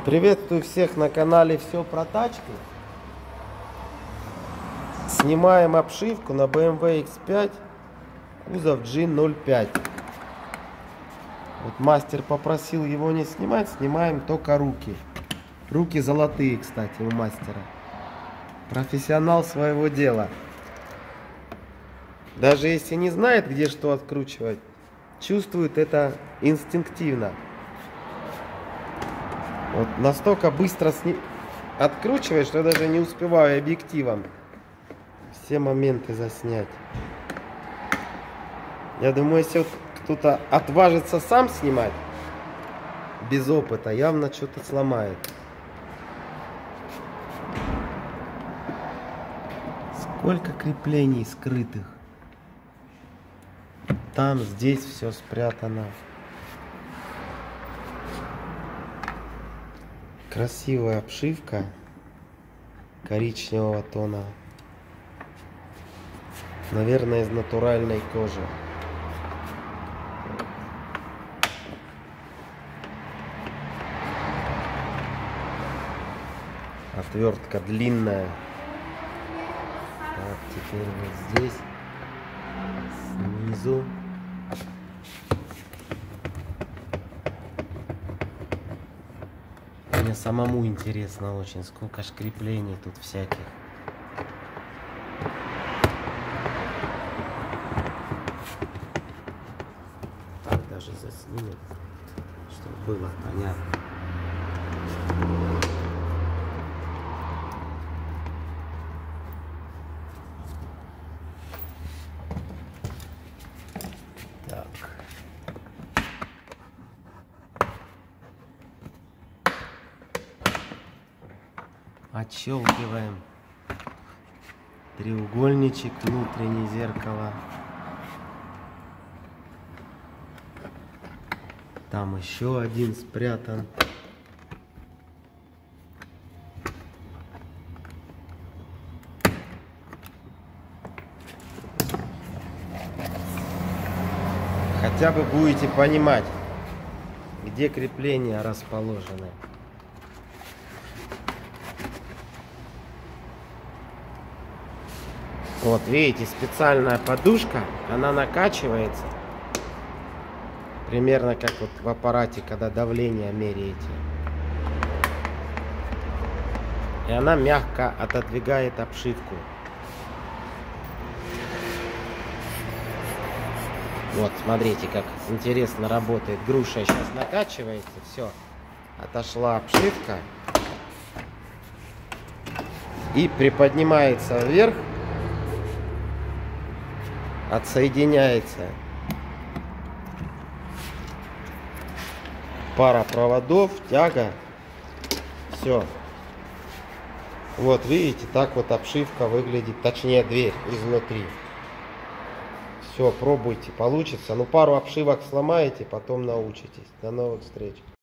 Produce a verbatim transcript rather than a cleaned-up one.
Приветствую всех на канале Все про тачки. Снимаем обшивку на бэ эм вэ икс пять, кузов джи ноль пять. Вот мастер попросил его не снимать, снимаем только руки. Руки золотые, кстати, у мастера. Профессионал своего дела. Даже если не знает, где что откручивать, чувствует это инстинктивно. Вот настолько быстро сни... откручивает, что я даже не успеваю объективом все моменты заснять. Я думаю, если вот кто-то отважится сам снимать без опыта, явно что-то сломает. Сколько креплений скрытых. Там, здесь все спрятано. Красивая обшивка коричневого тона. Наверное, из натуральной кожи. Отвертка длинная. Так, теперь вот здесь, снизу. Мне самому интересно очень, сколько ж креплений тут всяких. Так даже заснимет, чтобы было понятно. Так. Отщелкиваем треугольничек, внутреннее зеркало. Там еще один спрятан. Хотя бы будете понимать, где крепления расположены. Вот видите, специальная подушка, она накачивается. Примерно как вот в аппарате, когда давление меряете. И она мягко отодвигает обшивку. Вот, смотрите, как интересно работает. Груша сейчас накачивается, все. Отошла обшивка. И приподнимается вверх. Отсоединяется пара проводов, тяга. Все. Вот видите, так вот обшивка выглядит, точнее дверь изнутри. Все, пробуйте, получится. Ну пару обшивок сломаете, потом научитесь. До новых встреч.